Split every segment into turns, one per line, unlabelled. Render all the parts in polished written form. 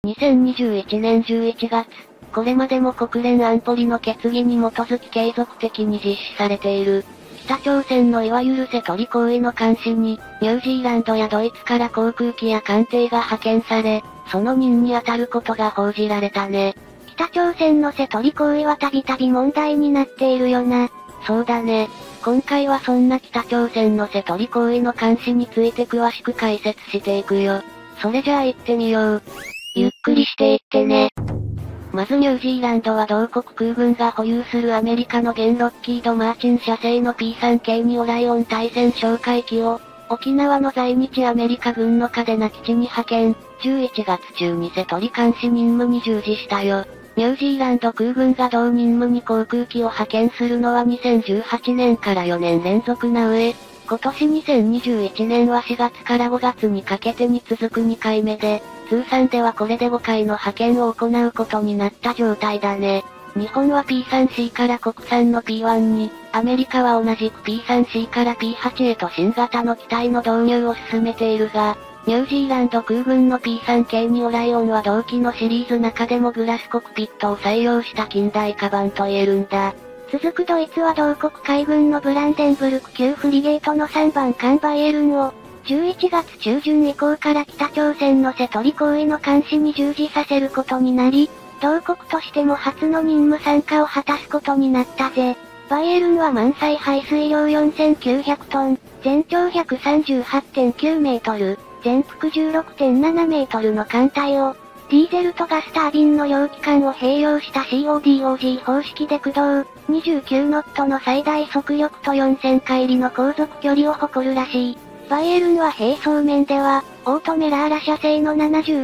2021年11月、これまでも国連安保理の決議に基づき継続的に実施されている、北朝鮮のいわゆる瀬取り行為の監視に、ニュージーランドやドイツから航空機や艦艇が派遣され、その任に当たることが報じられたね。
北朝鮮の瀬取り行為はたびたび問題になっているよな。
そうだね。今回はそんな北朝鮮の瀬取り行為の監視について詳しく解説していくよ。それじゃあ行ってみよう。ゆっくりしていってね。まずニュージーランドは同国空軍が保有するアメリカの現ロッキード・マーチン社製の P3K2 オライオン対戦哨戒機を、沖縄の在日アメリカ軍の嘉手納基地に派遣、11月中に瀬取り監視任務に従事したよ。ニュージーランド空軍が同任務に航空機を派遣するのは2018年から4年連続な上、今年2021年は4月から5月にかけてに続く2回目で、通算ではこれで5回の派遣を行うことになった状態だね。日本は P3C から国産の P1 に、アメリカは同じく P3C から P8 へと新型の機体の導入を進めているが、ニュージーランド空軍の P3K2 オライオンは同機のシリーズ中でもグラスコクピットを採用した近代カバンと言えるんだ。
続くドイツは同国海軍のブランデンブルク級フリゲートの3番艦バイエルンを、11月中旬以降から北朝鮮の瀬取り行為の監視に従事させることになり、同国としても初の任務参加を果たすことになったぜ。バイエルンは満載排水量4900トン、全長138.9メートル、全幅16.7メートルの艦隊を、ディーゼルとガスタービンの両機関を併用した CODOG 方式で駆動、29ノットの最大速力と4000海里の航続距離を誇るらしい。バイエルンは並走面では、オートメラーラ社製の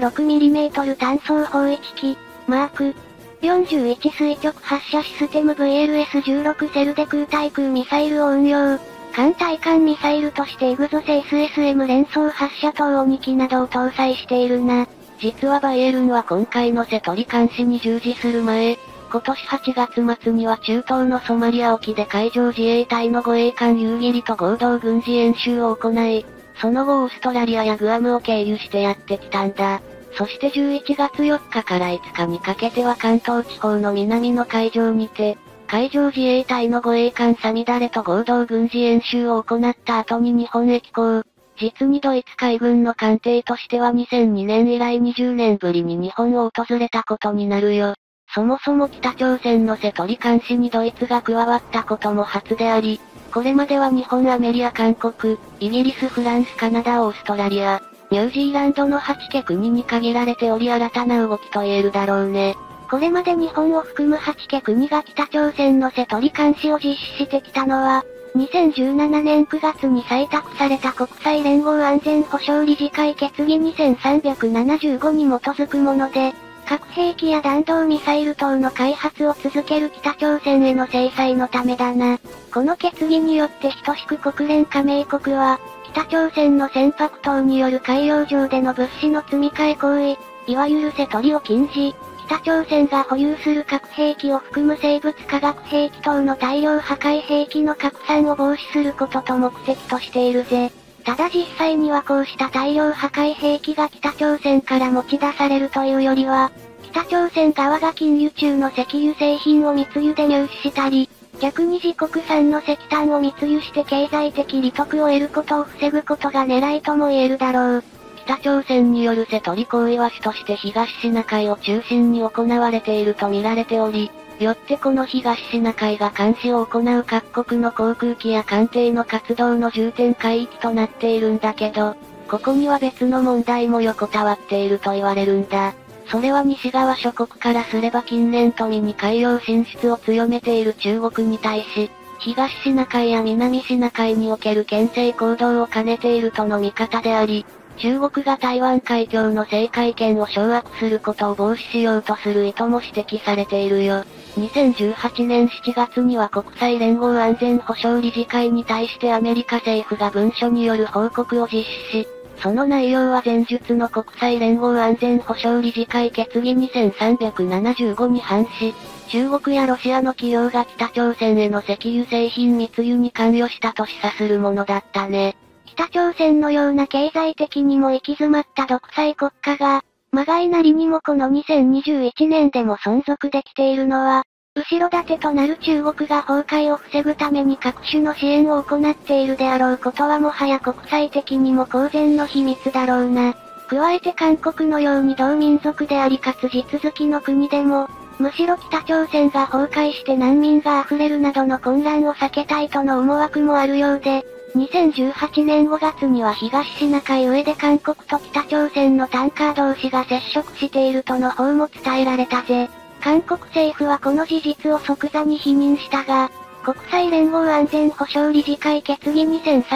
76mm 単装砲1機、マーク41垂直発射システム VLS-16 セルで空対空ミサイルを運用。艦対艦ミサイルとしてイグゾセ SSM 連装発射塔を2機などを搭載しているな。
実はバイエルンは今回の瀬取り監視に従事する前、今年8月末には中東のソマリア沖で海上自衛隊の護衛艦夕霧と合同軍事演習を行い、その後オーストラリアやグアムを経由してやってきたんだ。そして11月4日から5日にかけては関東地方の南の海上にて、海上自衛隊の護衛艦サミダレと合同軍事演習を行った後に日本へ寄港。実にドイツ海軍の艦艇としては2002年以来20年ぶりに日本を訪れたことになるよ。そもそも北朝鮮の瀬取り監視にドイツが加わったことも初であり、これまでは日本、アメリカ、韓国、イギリス、フランス、カナダ、オーストラリア、ニュージーランドの8カ国に限られており新たな動きと言えるだろうね。
これまで日本を含む8カ国が北朝鮮の瀬取り監視を実施してきたのは、2017年9月に採択された国際連合安全保障理事会決議2375に基づくもので、核兵器や弾道ミサイル等の開発を続ける北朝鮮への制裁のためだな。この決議によって等しく国連加盟国は、北朝鮮の船舶等による海洋上での物資の積み替え行為、いわゆる瀬取りを禁じ、北朝鮮が保有する核兵器を含む生物化学兵器等の大量破壊兵器の拡散を防止することと目的としているぜ。ただ実際にはこうした大量破壊兵器が北朝鮮から持ち出されるというよりは、北朝鮮側が禁輸中の石油製品を密輸で入手したり、逆に自国産の石炭を密輸して経済的利得を得ることを防ぐことが狙いとも言えるだろう。
北朝鮮による瀬取り行為は主として東シナ海を中心に行われていると見られており、よってこの東シナ海が監視を行う各国の航空機や艦艇の活動の重点海域となっているんだけど、ここには別の問題も横たわっていると言われるんだ。それは西側諸国からすれば近年富に海洋進出を強めている中国に対し、東シナ海や南シナ海における牽制行動を兼ねているとの見方であり、中国が台湾海峡の制海権を掌握することを防止しようとする意図も指摘されているよ。2018年7月には国際連合安全保障理事会に対してアメリカ政府が文書による報告を実施し、その内容は前述の国際連合安全保障理事会決議2375に反し、中国やロシアの企業が北朝鮮への石油製品密輸に関与したと示唆するものだったね。
北朝鮮のような経済的にも行き詰まった独裁国家が、 まがいなりにもこの2021年でも存続できているのは、後ろ盾となる中国が崩壊を防ぐために各種の支援を行っているであろうことはもはや国際的にも公然の秘密だろうな。加えて韓国のように同民族でありかつ地続きの国でも、むしろ北朝鮮が崩壊して難民が溢れるなどの混乱を避けたいとの思惑もあるようで、2018年5月には東シナ海上で韓国と北朝鮮のタンカー同士が接触しているとの報も伝えられたぜ。韓国政府はこの事実を即座に否認したが、国際連合安全保障理事会決議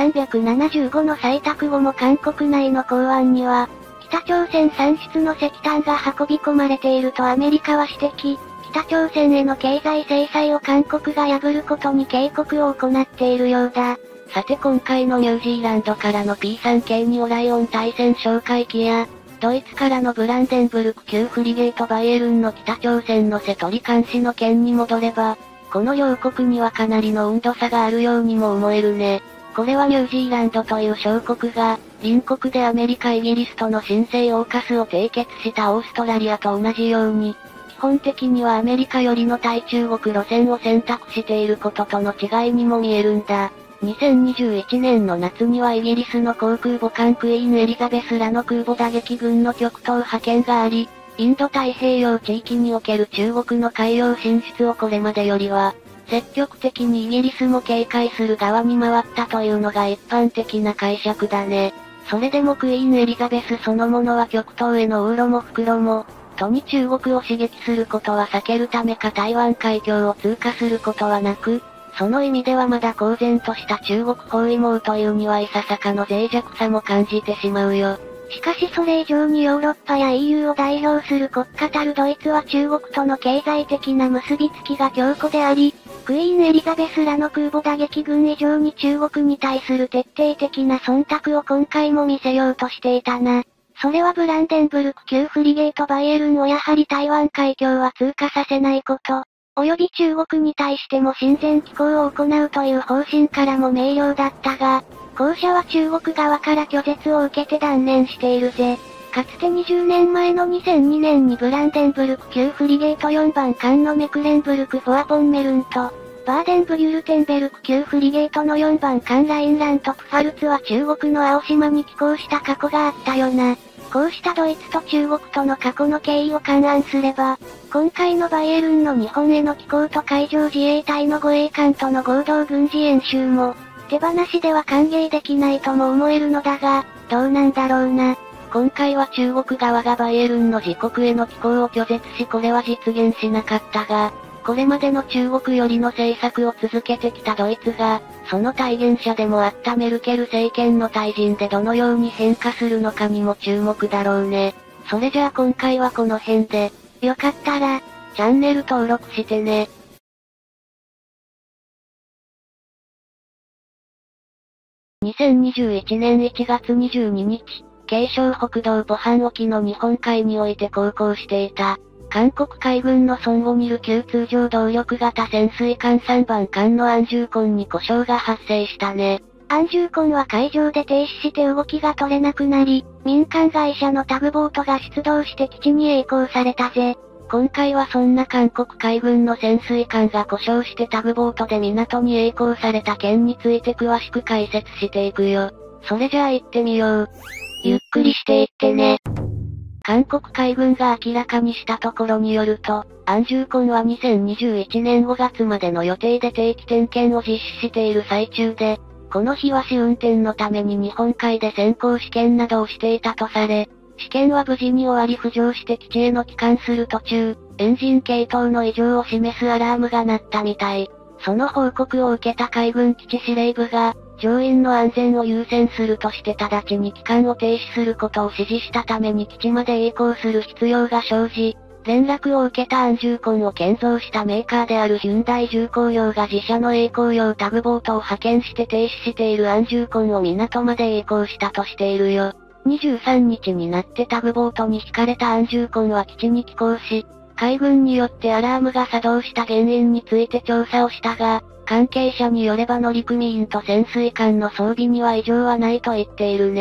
2375の採択後も韓国内の公安には、北朝鮮産出の石炭が運び込まれているとアメリカは指摘。北朝鮮への経済制裁を韓国が破ることに警告を行っているようだ。
さて今回のニュージーランドからの P3K2 オライオン対戦哨戒機や、ドイツからのブランデンブルク級フリゲートバイエルンの北朝鮮の瀬取り監視の件に戻れば、この両国にはかなりの温度差があるようにも思えるね。これはニュージーランドという小国が、隣国でアメリカイギリスとの新生オーカスを締結したオーストラリアと同じように、基本的にはアメリカ寄りの対中国路線を選択していることとの違いにも見えるんだ。2021年の夏にはイギリスの航空母艦クイーンエリザベスらの空母打撃群の極東派遣があり、インド太平洋地域における中国の海洋進出をこれまでよりは、積極的にイギリスも警戒する側に回ったというのが一般的な解釈だね。それでもクイーンエリザベスそのものは極東への往路も復路も、とに中国を刺激することは避けるためか台湾海峡を通過することはなく、その意味ではまだ公然とした中国包囲網というにはいささかの脆弱さも感じてしまうよ。
しかしそれ以上にヨーロッパや EU を代表する国家たるドイツは中国との経済的な結びつきが強固であり、クイーンエリザベスらの空母打撃群以上に中国に対する徹底的な忖度を今回も見せようとしていたな。それはブランデンブルク級フリゲートバイエルンをやはり台湾海峡は通過させないこと、及び中国に対しても親善機構を行うという方針からも明瞭だったが、後者は中国側から拒絶を受けて断念しているぜ。かつて20年前の2002年にブランデンブルク級フリゲート4番艦のメクレンブルク・フォアポンメルンと、バーデンブリュルテンベルク級フリゲートの4番艦ラインラント・プファルツは中国の青島に寄港した過去があったよな。こうしたドイツと中国との過去の経緯を勘案すれば、今回のバイエルンの日本への寄港と海上自衛隊の護衛艦との合同軍事演習も、手放しでは歓迎できないとも思えるのだが、どうなんだろうな。
今回は中国側がバイエルンの自国への寄港を拒絶しこれは実現しなかったが、これまでの中国寄りの政策を続けてきたドイツが、その体現者でもあったメルケル政権の退陣でどのように変化するのかにも注目だろうね。それじゃあ今回はこの辺で、
よかったら、
チャンネル登録してね。2021年1月22日、慶尚北道ポハン沖の日本海において航行していた、韓国海軍のソンゴニル級通常動力型潜水艦3番艦の安住根に故障が発生したね。
安住根は海上で停止して動きが取れなくなり、民間会社のタグボートが出動して基地に曳航されたぜ。
今回はそんな韓国海軍の潜水艦が故障してタグボートで港に曳航された件について詳しく解説していくよ。それじゃあ行ってみよう。ゆっくりしていってね。韓国海軍が明らかにしたところによると、安住根は2021年5月までの予定で定期点検を実施している最中で、この日は試運転のために日本海で先行試験などをしていたとされ、試験は無事に終わり浮上して基地への帰還する途中、エンジン系統の異常を示すアラームが鳴ったみたい。その報告を受けた海軍基地司令部が、乗員の安全を優先するとして直ちに帰還を停止することを指示したために基地まで曳航する必要が生じ、連絡を受けた安住根を建造したメーカーであるヒュンダイ重工業が自社の曳航用タグボートを派遣して停止している安住根を港まで曳航したとしているよ。23日になってタグボートに引かれた安住根は基地に寄港し、海軍によってアラームが作動した原因について調査をしたが、関係者によれば乗組員と潜水艦の装備には異常はないと言っているね。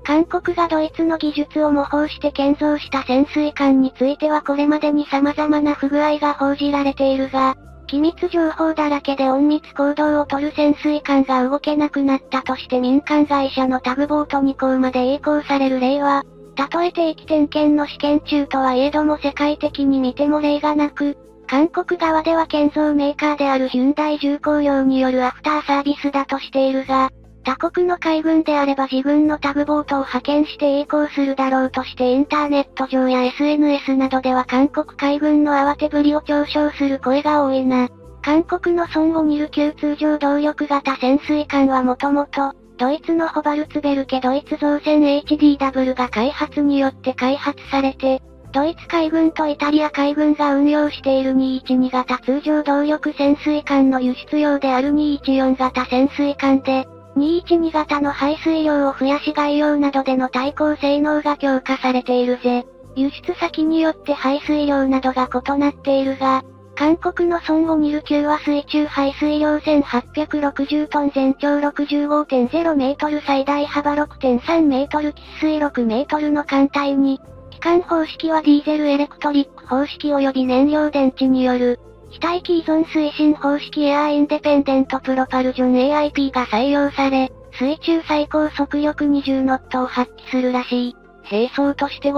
韓国がドイツの技術を模倣して建造した潜水艦についてはこれまでに様々な不具合が報じられているが、機密情報だらけで隠密行動をとる潜水艦が動けなくなったとして民間会社のタグボート2航まで曳航される例は、たとえ定期点検の試験中とはいえども世界的に見ても例がなく、韓国側では建造メーカーであるヒュンダイ重工業によるアフターサービスだとしているが、他国の海軍であれば自軍のタグボートを派遣して曳航するだろうとしてインターネット上や SNS などでは韓国海軍の慌てぶりを嘲笑する声が多いな。韓国のソンゴニル級通常動力型潜水艦はもともと、ドイツのホバルツベルケドイツ造船 HDW が開発によって開発されて、ドイツ海軍とイタリア海軍が運用している212型通常動力潜水艦の輸出用である214型潜水艦で、212型の排水量を増やし外洋などでの対抗性能が強化されているぜ。輸出先によって排水量などが異なっているが、韓国のソンゴニル級は水中排水量1860トン全長65.0メートル最大幅6.3メートル喫水6メートルの艦隊に、機関方式はディーゼルエレクトリック方式及び燃料電池による、非待機依存推進方式エアーインデペンデントプロパルジョン AIP が採用され、水中最高速力20ノットを発揮するらしい。
兵装として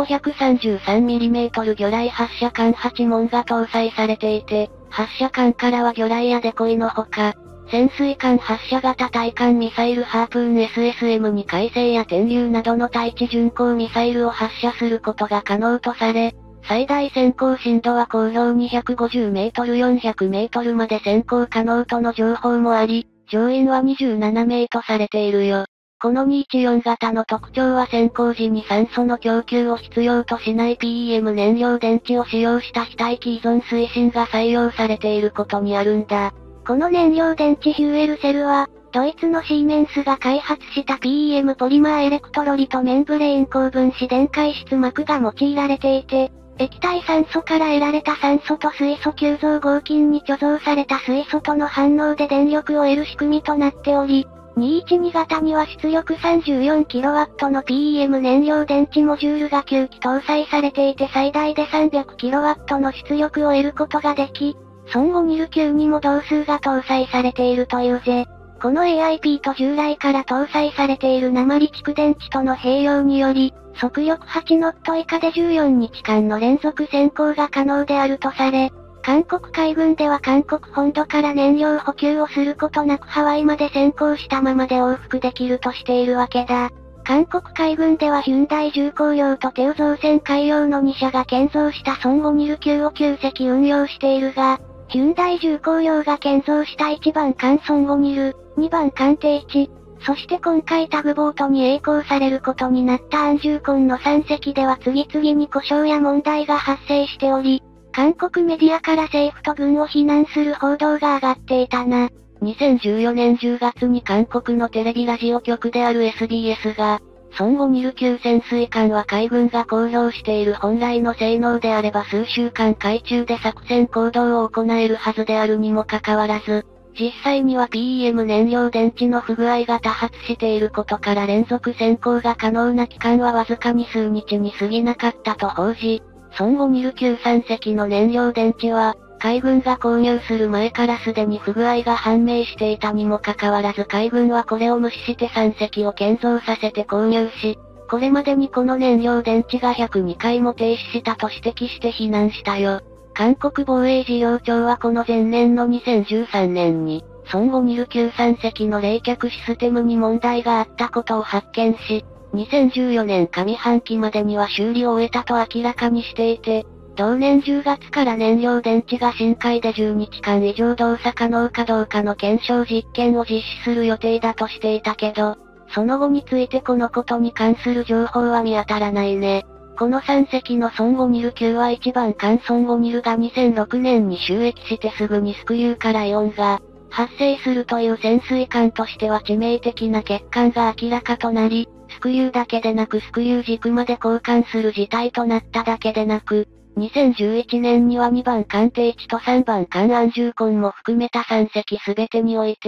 533mm 魚雷発射管8門が搭載されていて、発射管からは魚雷やデコイのほか、潜水艦発射型対艦ミサイルハープーン SSM に海星や天竜などの対地巡航ミサイルを発射することが可能とされ、最大潜航深度は高量250メートル400メートルまで潜航可能との情報もあり、乗員は27名とされているよ。この214型の特徴は潜航時に酸素の供給を必要としない PEM 燃料電池を使用した非待機依存推進が採用されていることにあるんだ。
この燃料電池フューエルセルは、ドイツのシーメンスが開発した PEM ポリマーエレクトロリトメンブレーン高分子電解質膜が用いられていて、液体酸素から得られた酸素と水素急増合金に貯蔵された水素との反応で電力を得る仕組みとなっており、212型には出力 34kW の PEM 燃料電池モジュールが9基搭載されていて最大で 300kW の出力を得ることができ、ソンゴニル級にも同数が搭載されているというぜ。この AIP と従来から搭載されている鉛蓄電池との併用により、速力8ノット以下で14日間の連続潜航が可能であるとされ、韓国海軍では韓国本土から燃料補給をすることなくハワイまで潜航したままで往復できるとしているわけだ。韓国海軍ではヒュンダイ重工業とテウ造船海洋の2社が建造したソンゴニル級を9隻運用しているが、ヒュンダイ重工業が建造した1番艦ソンゴニル、2番艦定置、そして今回タグボートに曳航されることになったアンジューコンの3隻では次々に故障や問題が発生しており、韓国メディアから政府と軍を非難する報道が上がっていたな。
2014年10月に韓国のテレビラジオ局である SBS が、ソンゴニル級潜水艦は海軍が公表している本来の性能であれば数週間海中で作戦行動を行えるはずであるにもかかわらず、実際には PEM 燃料電池の不具合が多発していることから連続潜航が可能な期間はわずかに数日に過ぎなかったと報じ、ソンゴニル級3隻の燃料電池は、海軍が購入する前からすでに不具合が判明していたにもかかわらず海軍はこれを無視して3隻を建造させて購入し、これまでにこの燃料電池が102回も停止したと指摘して非難したよ。韓国防衛事業庁はこの前年の2013年に、ソンゴニル級3隻の冷却システムに問題があったことを発見し、2014年上半期までには修理を終えたと明らかにしていて、同年10月から燃料電池が深海で10日間以上動作可能かどうかの検証実験を実施する予定だとしていたけど、その後についてこのことに関する情報は見当たらないね。この3隻のソンゴニル級は1番艦ソンゴニルが2006年に就役してすぐにスクリューからイオンが発生するという潜水艦としては致命的な欠陥が明らかとなり、スクリューだけでなくスクリュー軸まで交換する事態となっただけでなく、2011年には2番艦定置と3番艦アンジューコンも含めた3隻すべてにおいて、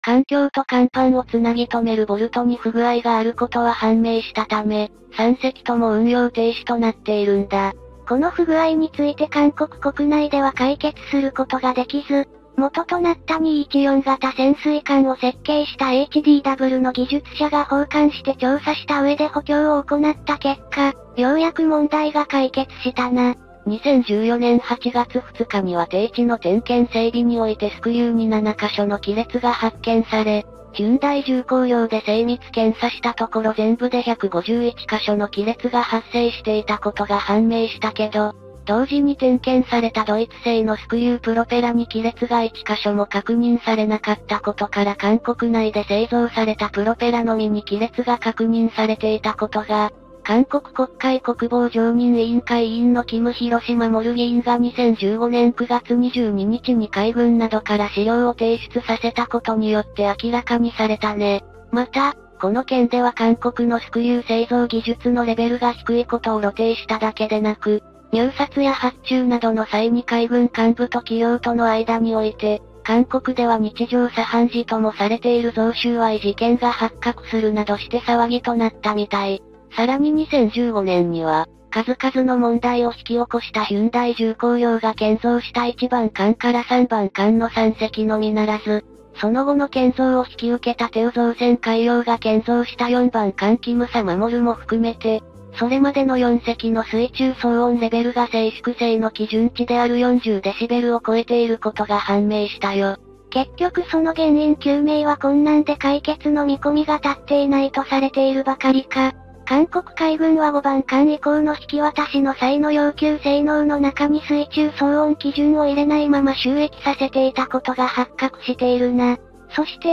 艦橋と甲板をつなぎ止めるボルトに不具合があることは判明したため、3隻とも運用停止となっているんだ。
この不具合について韓国国内では解決することができず、元となった214型潜水艦を設計した HDW の技術者が奉還して調査した上で補強を行った結果、ようやく問題が解決したな。
2014年8月2日には低地の点検整備においてスクリューに7カ所の亀裂が発見され、ヒュンダイ重工用で精密検査したところ全部で151カ所の亀裂が発生していたことが判明したけど、同時に点検されたドイツ製のスクリュープロペラに亀裂が1カ所も確認されなかったことから韓国内で製造されたプロペラのみに亀裂が確認されていたことが、韓国国会国防常任委員会委員のキム・ヒロシマモル議員が2015年9月22日に海軍などから資料を提出させたことによって明らかにされたね。また、この件では韓国のスクリュー製造技術のレベルが低いことを露呈しただけでなく、入札や発注などの際に海軍幹部と企業との間において、韓国では日常茶飯事ともされている贈収賄事件が発覚するなどして騒ぎとなったみたい。さらに2015年には、数々の問題を引き起こしたヒュンダイ重工用が建造した1番艦から3番艦の3隻のみならず、その後の建造を引き受けたテウ造船海洋が建造した4番艦キムサマモルも含めて、それまでの4隻の水中騒音レベルが静粛性の基準値である40デシベルを超えていることが判明したよ。
結局その原因究明は困難で解決の見込みが立っていないとされているばかりか。韓国海軍は5番艦以降の引き渡しの際の要求性能の中に水中騒音基準を入れないまま収益させていたことが発覚しているな。そして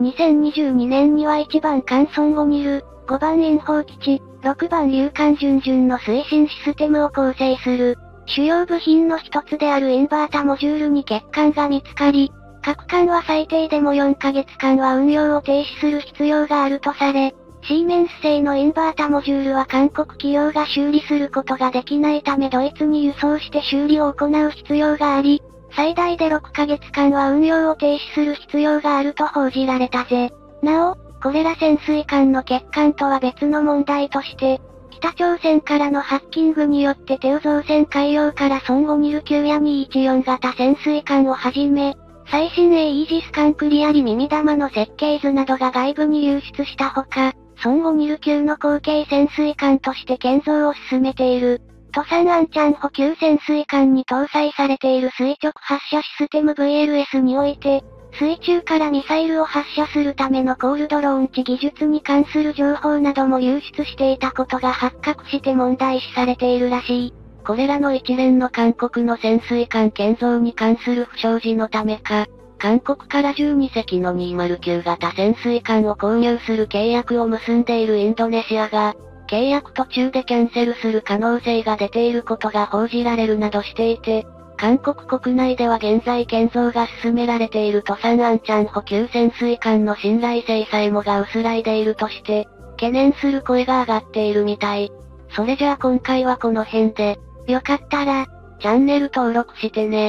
、2022年には1番艦ソンゴニル、5番インホー基地、6番竜艦準々の推進システムを構成する、主要部品の一つであるインバータモジュールに欠陥が見つかり、各艦は最低でも4ヶ月間は運用を停止する必要があるとされ、シーメンス製のインバータモジュールは韓国企業が修理することができないためドイツに輸送して修理を行う必要があり、最大で6ヶ月間は運用を停止する必要があると報じられたぜ。なお、これら潜水艦の欠陥とは別の問題として、北朝鮮からのハッキングによってテウ造船海洋からソンゴニル級や214型潜水艦をはじめ、最新鋭イージス艦クリアリ耳玉の設計図などが外部に流出したほか、ソンゴニル級の後継潜水艦として建造を進めている、トサンアンチャン補給潜水艦に搭載されている垂直発射システム VLS において、水中からミサイルを発射するためのコールドローン値技術に関する情報なども流出していたことが発覚して問題視されているらしい。
これらの一連の韓国の潜水艦建造に関する不祥事のためか、韓国から12隻の209型潜水艦を購入する契約を結んでいるインドネシアが、契約途中でキャンセルする可能性が出ていることが報じられるなどしていて、韓国国内では現在建造が進められているトサンアンチャン補給潜水艦の信頼性さえもが薄らいでいるとして、懸念する声が上がっているみたい。それじゃあ今回はこの辺で、
よかったら、
チャンネル登録してね。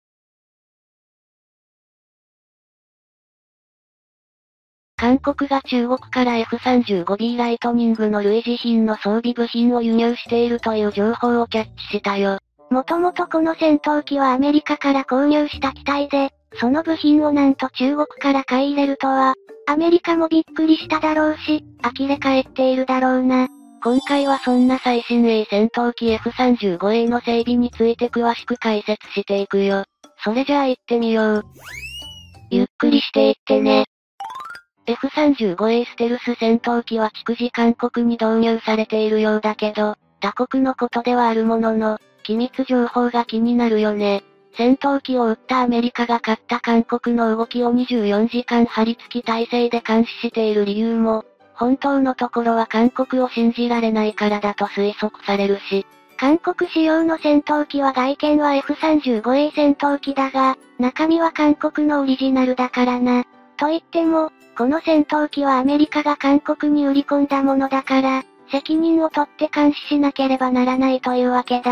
韓国が中国から F35B ライトニングの類似品の装備部品を輸入しているという情報をキャッチしたよ。
もともとこの戦闘機はアメリカから購入した機体で、その部品をなんと中国から買い入れるとは、アメリカもびっくりしただろうし、呆れ返っているだろうな。
今回はそんな最新鋭戦闘機 F35A の整備について詳しく解説していくよ。それじゃあ行ってみよう。ゆっくりしていってね。F35A ステルス戦闘機は逐次韓国に導入されているようだけど、他国のことではあるものの、機密情報が気になるよね。戦闘機を撃ったアメリカが勝った韓国の動きを24時間張り付き体制で監視している理由も、本当のところは韓国を信じられないからだと推測されるし、
韓国仕様の戦闘機は外見は F35A 戦闘機だが、中身は韓国のオリジナルだからな。と言っても、この戦闘機はアメリカが韓国に売り込んだものだから、責任を取って監視しなければならないというわけだ。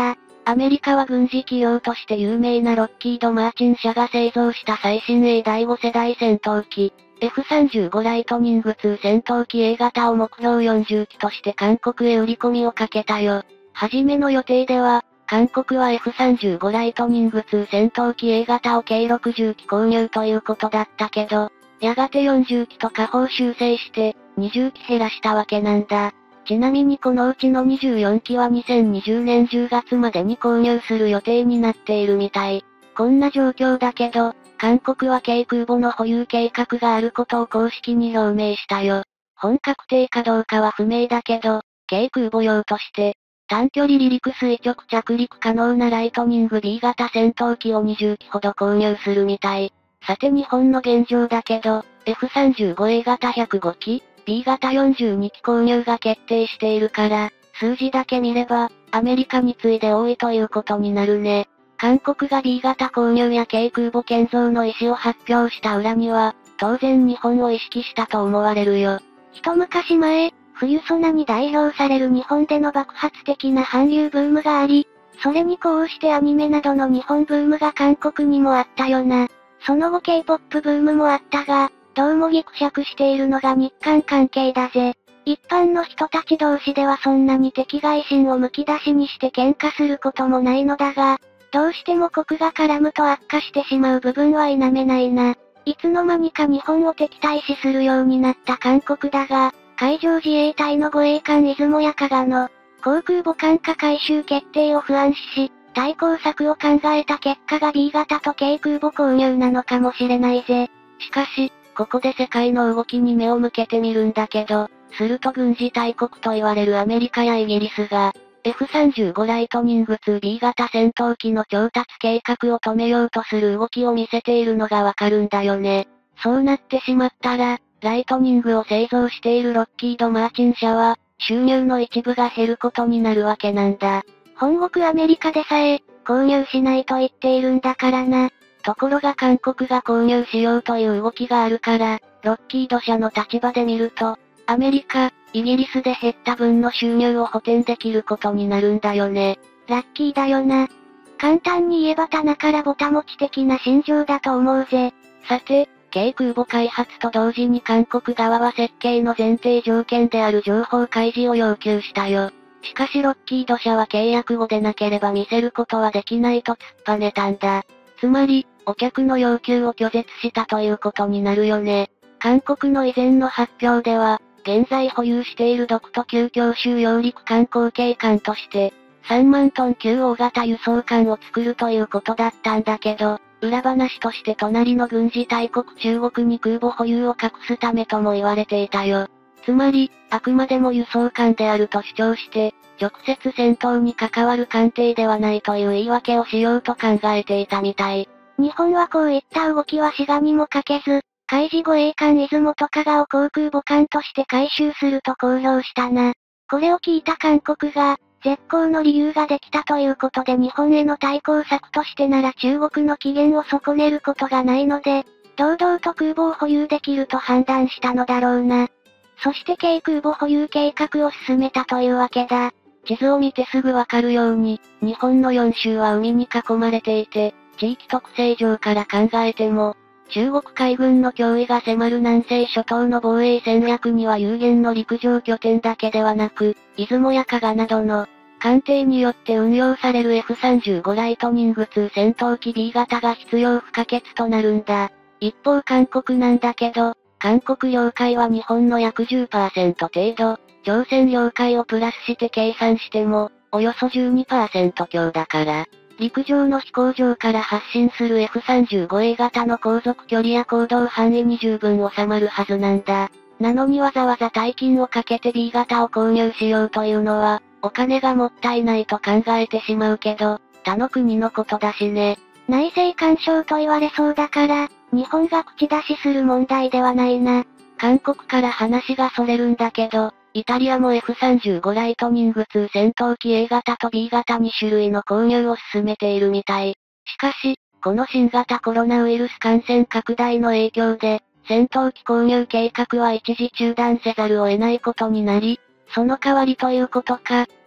アメリカは軍事企業として有名なロッキード・マーチン社が製造した最新鋭第5世代戦闘機、F-35 ライトニング2戦闘機 A 型を目標40機として韓国へ売り込みをかけたよ。はじめの予定では、韓国は F-35 ライトニング2戦闘機 A 型を計60機購入ということだったけど、やがて40機と下方修正して、20機減らしたわけなんだ。ちなみにこのうちの24機は2020年10月までに購入する予定になっているみたい。こんな状況だけど、韓国は軽空母の保有計画があることを公式に表明したよ。本格定かどうかは不明だけど、軽空母用として、短距離離陸垂直着陸可能なライトニング B 型戦闘機を20機ほど購入するみたい。さて日本の現状だけど、F-35A 型105機、B 型42機購入が決定しているから、数字だけ見れば、アメリカに次いで多いということになるね。韓国が B 型購入や軽空母建造の意思を発表した裏には、当然日本を意識したと思われるよ。
一昔前、冬ソナに代表される日本での爆発的な韓流ブームがあり、それにこうしてアニメなどの日本ブームが韓国にもあったよな。その後 K-POP ブームもあったが、どうもギクシャクしているのが日韓関係だぜ。一般の人たち同士ではそんなに敵外心をむき出しにして喧嘩することもないのだが、どうしても国が絡むと悪化してしまう部分は否めないな。いつの間にか日本を敵対視するようになった韓国だが、海上自衛隊の護衛艦出雲や加賀の航空母艦化改修決定を不安視し、対抗策を考えた結果が B 型と軽空母購入なのかもしれないぜ。
しかし、ここで世界の動きに目を向けてみるんだけど、すると軍事大国と言われるアメリカやイギリスが、F-35 ライトニング 2B 型戦闘機の調達計画を止めようとする動きを見せているのがわかるんだよね。そうなってしまったら、ライトニングを製造しているロッキード・マーチン社は、収入の一部が減ることになるわけなんだ。
本国アメリカでさえ、購入しないと言っているんだからな。
ところが韓国が購入しようという動きがあるから、ロッキード社の立場で見ると、アメリカ、イギリスで減った分の収入を補填できることになるんだよね。
ラッキーだよな。簡単に言えば棚からぼた持ち的な心情だと思うぜ。
さて、軽空母開発と同時に韓国側は設計の前提条件である情報開示を要求したよ。しかしロッキード社は契約後でなければ見せることはできないと突っぱねたんだ。つまり、お客の要求を拒絶したということになるよね。韓国の以前の発表では、現在保有している独都級強襲揚陸艦後継艦として、3万トン級大型輸送艦を作るということだったんだけど、裏話として隣の軍事大国中国に空母保有を隠すためとも言われていたよ。つまり、あくまでも輸送艦であると主張して、直接戦闘に関わる艦艇ではないという言い訳をしようと考えていたみたい。
日本はこういった動きは志賀にもかけず、海自護衛艦出雲と加賀を航空母艦として改修すると公表したな。これを聞いた韓国が、絶好の理由ができたということで日本への対抗策としてなら中国の機嫌を損ねることがないので、堂々と空母を保有できると判断したのだろうな。そして軽空母保有計画を進めたというわけだ。
地図を見てすぐわかるように、日本の4州は海に囲まれていて、地域特性上から考えても、中国海軍の脅威が迫る南西諸島の防衛戦略には有限の陸上拠点だけではなく、出雲や加賀などの、艦艇によって運用される F-35 ライトニング2戦闘機 B 型が必要不可欠となるんだ。一方韓国なんだけど、韓国領海は日本の約 10% 程度、朝鮮領海をプラスして計算しても、およそ 12% 強だから、陸上の飛行場から発進する F-35A 型の航続距離や行動範囲に十分収まるはずなんだ。なのにわざわざ大金をかけて B 型を購入しようというのは、お金がもったいないと考えてしまうけど、他の国のことだしね。
内政干渉と言われそうだから、日本が口出しする問題ではないな。
韓国から話がそれるんだけど、イタリアも F-35 ライトニング2戦闘機 A 型と B 型2種類の購入を進めているみたい。しかし、この新型コロナウイルス感染拡大の影響で、戦闘機購入計画は一時中断せざるを得ないことになり、その代わりということか、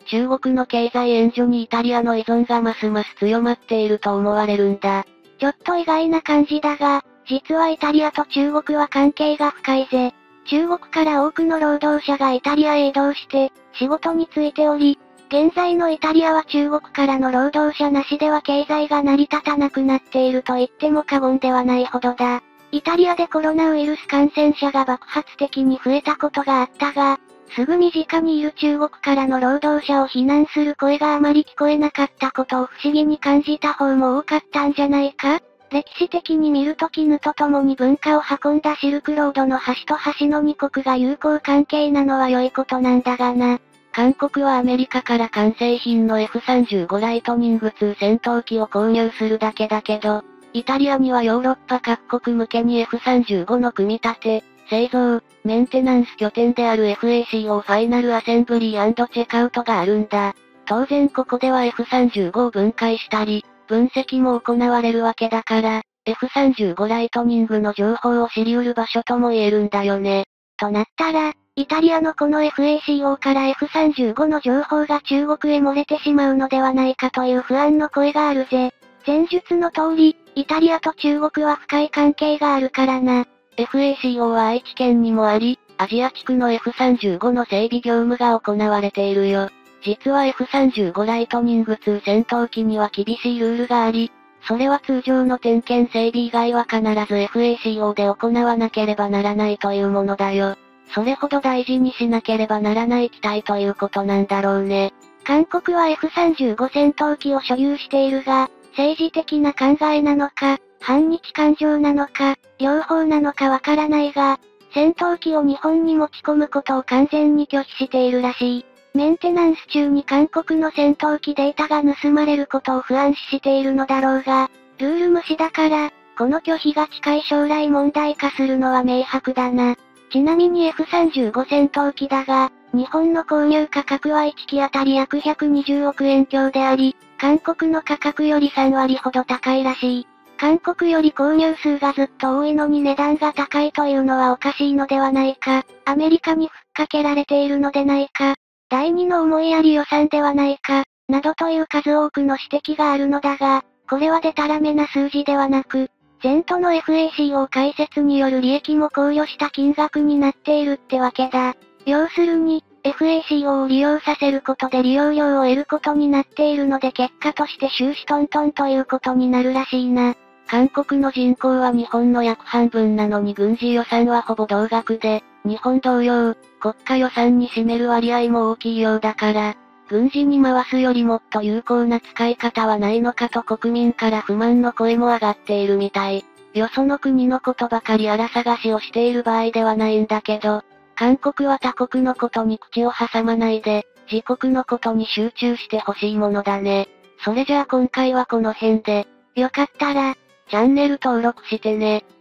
中国の経済援助にイタリアの依存がますます強まっていると思われるんだ。
ちょっと意外な感じだが、実はイタリアと中国は関係が深いぜ。中国から多くの労働者がイタリアへ移動して、仕事に就いており、現在のイタリアは中国からの労働者なしでは経済が成り立たなくなっていると言っても過言ではないほどだ。イタリアでコロナウイルス感染者が爆発的に増えたことがあったが、すぐ身近にいる中国からの労働者を非難する声があまり聞こえなかったことを不思議に感じた方も多かったんじゃないか？歴史的に見ると絹と共に文化を運んだシルクロードの端と端の二国が友好関係なのは良いことなんだがな。
韓国はアメリカから完成品の F-35 ライトニング2戦闘機を購入するだけだけど、イタリアにはヨーロッパ各国向けに F-35 の組み立て、製造、メンテナンス拠点である FACO ファイナルアセンブリー&チェックアウトがあるんだ。当然ここでは F-35 を分解したり、分析も行われるわけだから、F-35 ライトニングの情報を知り得る場所とも言えるんだよね。
となったら、イタリアのこの FACO から F-35 の情報が中国へ漏れてしまうのではないかという不安の声があるぜ。前述の通り、イタリアと中国は深い関係があるからな。
FACO は愛知県にもあり、アジア地区の F-35 の整備業務が行われているよ。実は F-35 ライトニング2戦闘機には厳しいルールがあり、それは通常の点検整備以外は必ず FACO で行わなければならないというものだよ。それほど大事にしなければならない機体ということなんだろうね。
韓国は F-35 戦闘機を所有しているが、政治的な考えなのか、反日感情なのか、両方なのかわからないが、戦闘機を日本に持ち込むことを完全に拒否しているらしい。メンテナンス中に韓国の戦闘機データが盗まれることを不安視しているのだろうが、ルール無視だから、この拒否が近い将来問題化するのは明白だな。ちなみに F-35 戦闘機だが、日本の購入価格は1機あたり約120億円強であり、韓国の価格より3割ほど高いらしい。韓国より購入数がずっと多いのに値段が高いというのはおかしいのではないか。アメリカにふっかけられているのでないか。第二の思いやり予算ではないか、などという数多くの指摘があるのだが、これはデタラメな数字ではなく、前途の FACO 開設による利益も考慮した金額になっているってわけだ。要するに、FACO を利用させることで利用料を得ることになっているので結果として収支トントンということになるらしいな。
韓国の人口は日本の約半分なのに軍事予算はほぼ同額で、日本同様、国家予算に占める割合も大きいようだから、軍事に回すよりもっと有効な使い方はないのかと国民から不満の声も上がっているみたい。よその国のことばかり荒探しをしている場合ではないんだけど、韓国は他国のことに口を挟まないで、自国のことに集中してほしいものだね。それじゃあ今回はこの辺で、
よかったら、
チャンネル登録してね。